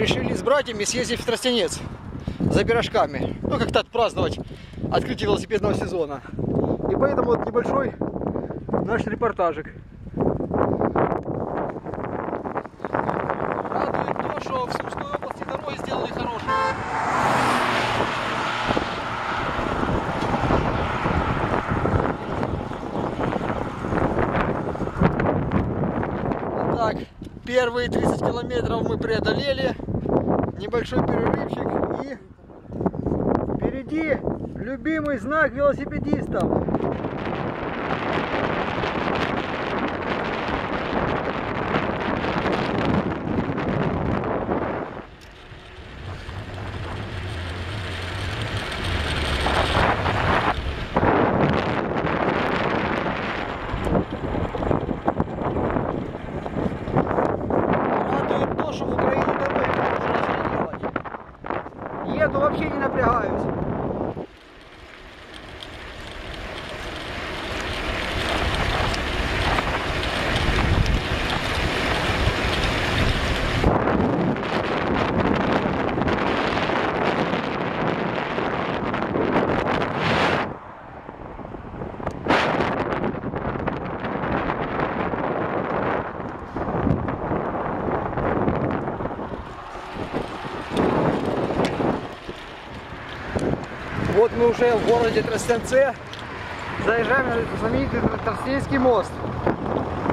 решили с братьями съездить в Тростянец за пирожками. Ну, как-то отпраздновать открытие велосипедного сезона. И поэтому вот небольшой наш репортажик. Радует то, что в Сумской области дороги сделали хорошие. Так, первые 30 километров мы преодолели. Небольшой перерывчик и впереди любимый знак велосипедистов. Радует то, что в Украине дороги можно делать. Еду, вообще не напрягаюсь. Вот мы уже в городе Тростянце, заезжаем на знаменитый Тростянецкий мост.